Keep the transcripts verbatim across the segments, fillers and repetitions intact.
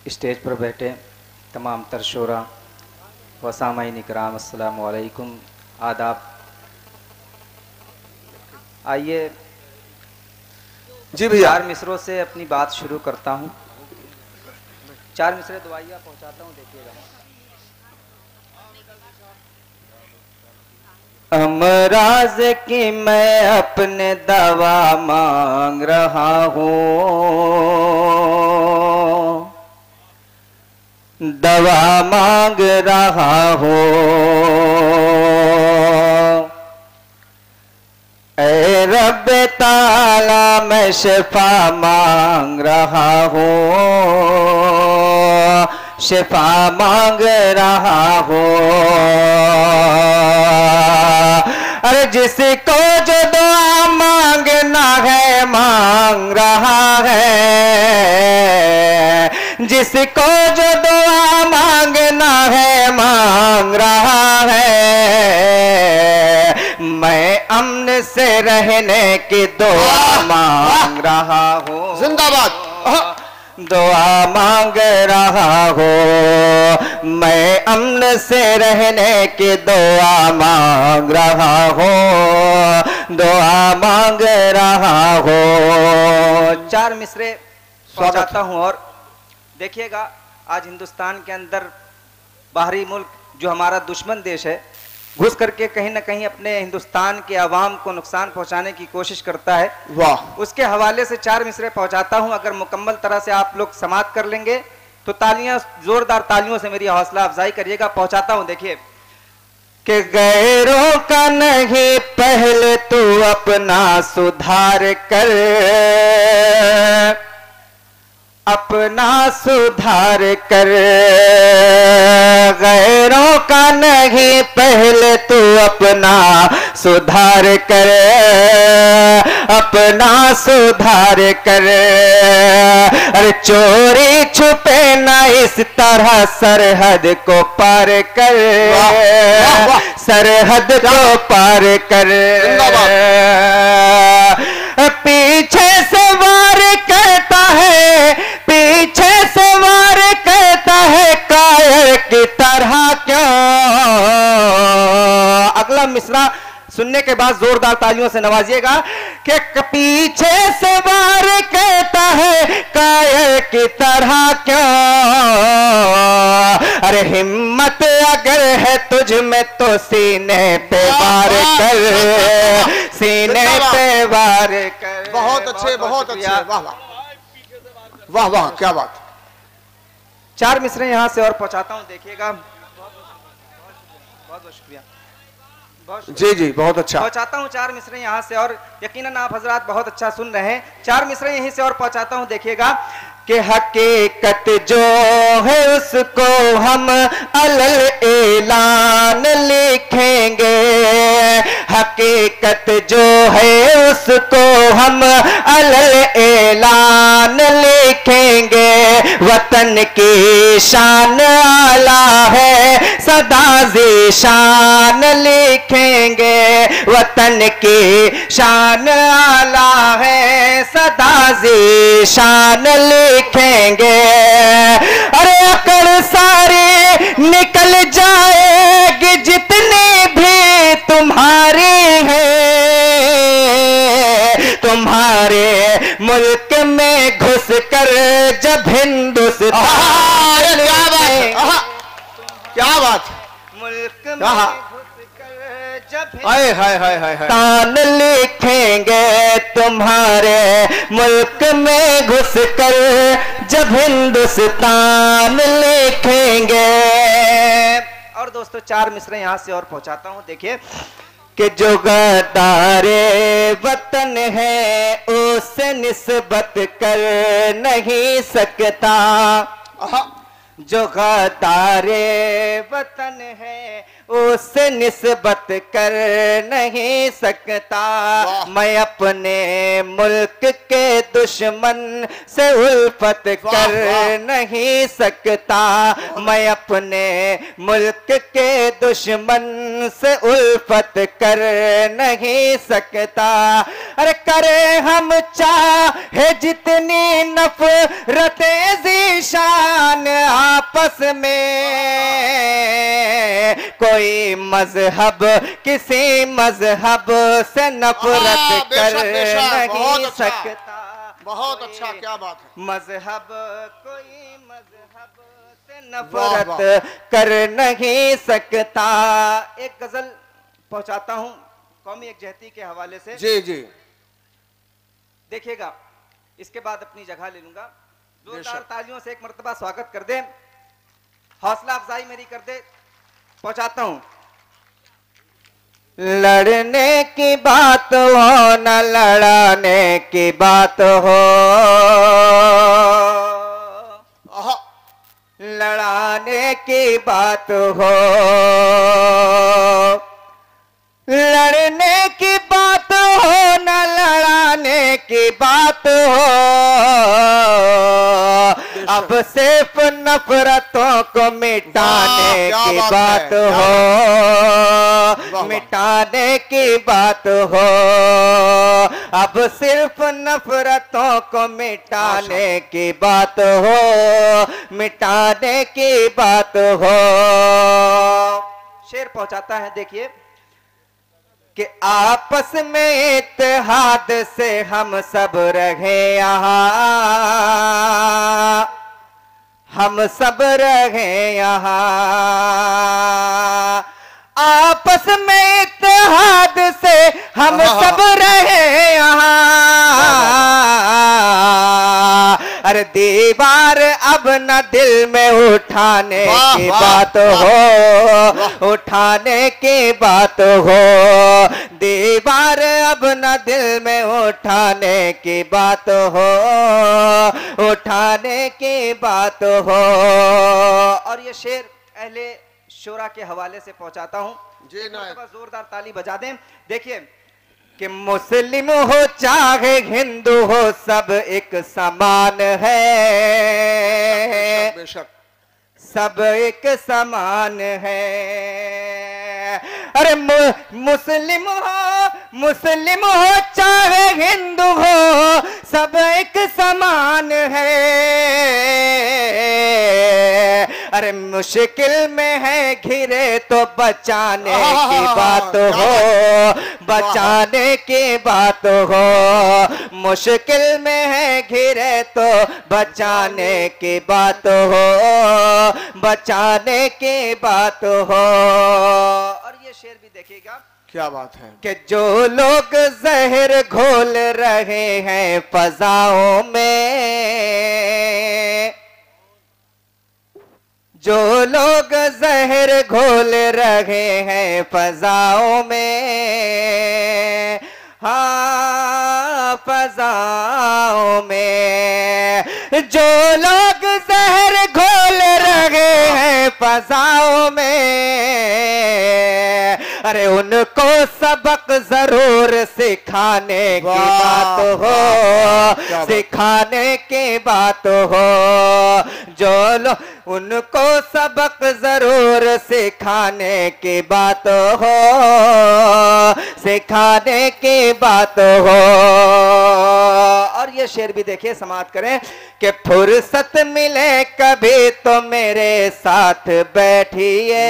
Stage पर बैठे तमाम तरशोरा व सामाईन इकराम, अस्सलाम वालेकुम, आदाब। आइए जी भैया, चार मिसरों से अपनी बात शुरू करता हूँ। चार मिसरे दुआइया पहुँचाता हूँ, देखिएगा। अमराज की मैं अपने दवा मांग रहा हूँ, दवा मांग रहा हूँ। ऐ रब ताला मैं शिफा मांग रहा हूँ, शिफा मांग रहा हूँ। अरे जिसको जो दुआ मांगना है मांग रहा है, जिसको जो दुआ मांगना है मांग रहा है। मैं अमन से रहने की दुआ मांग रहा हूँ, जिंदाबाद। दुआ मांग रहा हूँ। मैं अमन से रहने की दुआ मांग रहा हूँ, दुआ मांग रहा हूँ। चार मिसरे पहुंचाता हूँ। और देखिएगा, आज हिंदुस्तान के अंदर बाहरी मुल्क जो हमारा दुश्मन देश है, घुस करके कहीं ना कहीं अपने हिंदुस्तान के अवाम को नुकसान पहुंचाने की कोशिश करता है। वाह, उसके हवाले से चार मिसरे पहुंचाता हूं। अगर मुकम्मल तरह से आप लोग समाप्त कर लेंगे तो तालियां, जोरदार तालियों से मेरी हौसला अफजाई करिएगा। पहुंचाता हूं, देखिए। कि गैरों का नहीं, पहले तू अपना सुधार कर, अपना सुधार कर। गैरों का नहीं, पहले तू अपना सुधार कर, अपना सुधार कर। अरे चोरी छुपे ना इस तरह सरहद को पार कर, सरहद को पार कर। पीछे से वार करता है, पीछे से वार करता है, कायर की तरह क्यों। अगला मिसरा सुनने के बाद जोरदार तालियों से नवाजिएगा। कि पीछे से वार कहता है, कायर की तरह क्यों। अरे हिम्मत अगर है तुझ में तो सीने पे वार कर, सीने पे वार कर। बहुत अच्छे, बहुत अच्छे, वाह वाह वाह वाह, क्या बात। चार मिसरे यहां से और पहुंचाता हूं, देखिएगा। बहुत बहुत शुक्रिया, जी जी, बहुत अच्छा। पहुंचाता हूं चार मिसरे यहां से। और यकीनन आप हजरात बहुत अच्छा सुन रहे हैं। चार मिसरे यहीं से और पहुंचाता हूं, देखिएगा। कि हकीकत जो है उसको हम अलल ऐलान लिखेंगे, हकीकत जो है उसको हम अलल ऐलान लिखेंगे। वतन की शान आला है, सदा ज़ीशान लिखेंगे। वतन की शान आला है, सदा ज़ीशान लिखेंगे। अरे अकड़ सारी निकल जाएगी जितनी भी तुम्हारी है, तुम्हारे मुल्क में घुस कर जब हिंदुस्तान, क्या बात, क्या बात। मुल्क में घुस कर जब हाय हाय हाय हाय, तान लिखेंगे, तुम्हारे मुल्क में घुस कर जब हिंदुस्तान लिखेंगे। और दोस्तों, चार मिसरे यहां से और पहुंचाता हूं, देखिए। कि जो गद्दारे वतन है उससे निस्बत कर नहीं सकता, जो गद्दारे वतन है उससे निस्बत कर नहीं सकता। मैं अपने मुल्क के दुश्मन से उल्फत कर नहीं सकता। मैं अपने मुल्क के दुश्मन से उल्फत कर नहीं सकता। अरे करे हम चाहे जितनी नफरतें ज़ीशान आपस में, कोई मजहब किसी मजहब से नफरत कर नहीं सकता। बहुत अच्छा, क्या बात है। मजहब कोई मजहब से नफरत कर नहीं सकता। एक गजल पहुंचाता हूं कौमी यकजहती के हवाले से। जी जी देखिएगा, इसके बाद अपनी जगह ले लूंगा। जोरदार तालियों से एक मर्तबा स्वागत कर दे, हौसला अफजाई मेरी कर दे। पहुंचाता हूं। लड़ने की बात हो न लड़ाने की बात हो, लड़ाने की बात हो, लड़ने की बात हो न लड़ाने की बात हो। अब सिर्फ नफरतों को मिटाने की बात हो, मिटाने की बात हो। अब सिर्फ नफरतों को मिटाने की बात हो, मिटाने की बात हो। शेर पहुंचाता है, देखिए कि आपस में इत्तेहाद से हम सब रहे यहाँ, हम सब रहे यहाँ। आपस में इत्तेहाद से हम सब रहे यहाँ। अरे दीवार अब न दिल में उठाने की बात हो, उठाने की बात हो। दीवार अब न दिल में उठाने की बात हो, उठाने की बात हो। और ये शेर अहले शोरा के हवाले से पहुंचाता हूं। जी ना, जोरदार ताली बजा दें। देखिए कि मुस्लिम हो चाहे हिंदू हो सब एक समान है, बेशक सब एक समान है। अरे मु, मुस्लिम हो, मुस्लिम हो चाहे हिंदू हो सब एक समान है। अरे मुश्किल में है घिरे तो बचाने की बात हो, बचाने की बात हो। मुश्किल में है घिरे तो बचाने की बात हो, बचाने की बात हो। और ये शेर भी देखिएगा, क्या बात है कि जो लोग जहर घोल रहे हैं फजाओं में, जो लोग जहर घोल रहे हैं फजाओं में, हाँ फजाओं में, जो लोग जहर घोल रहे हैं फजाओं में। अरे उनको सबक जरूर सिखाने की बात हो, सिखाने की बात हो। जो लोग उनको सबक जरूर सिखाने की बात हो, सिखाने की बात हो। और ये शेर भी देखिए, समाप्त करें कि फुर्सत मिले कभी तो मेरे साथ बैठिए,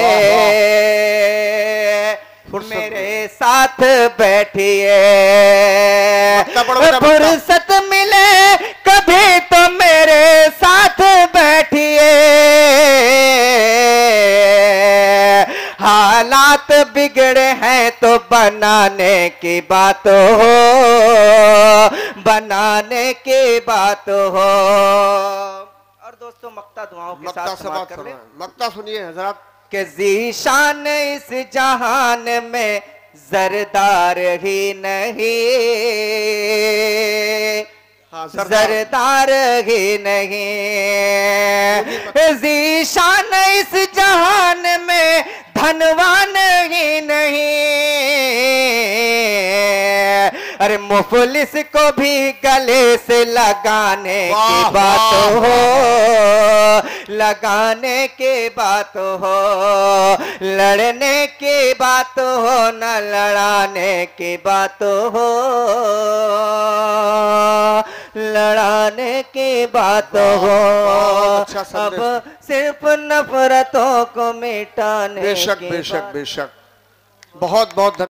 मेरे साथ बैठिए। फुर्सत मिले कभी तो मेरे साथ बैठिए। हालात बिगड़े हैं तो बनाने की बात हो, बनाने की बात हो। और दोस्तों मक्ता दुआओं के साथ समाप्त कर लें। मक्ता सुनिए हजरत कि ज़ीशान इस जहान में जरदार ही नहीं, हाँ, जरदार ही नहीं। ज़ीशान इस जहान में धन मुफलिस को भी गले से लगाने की बात हो, लगाने की बात हो, लड़ने की बात हो न लड़ाने की बात हो, लड़ाने की बात हो। अब सिर्फ नफरतों को मिटाने बेशक बेशक बेशक। बहुत बहुत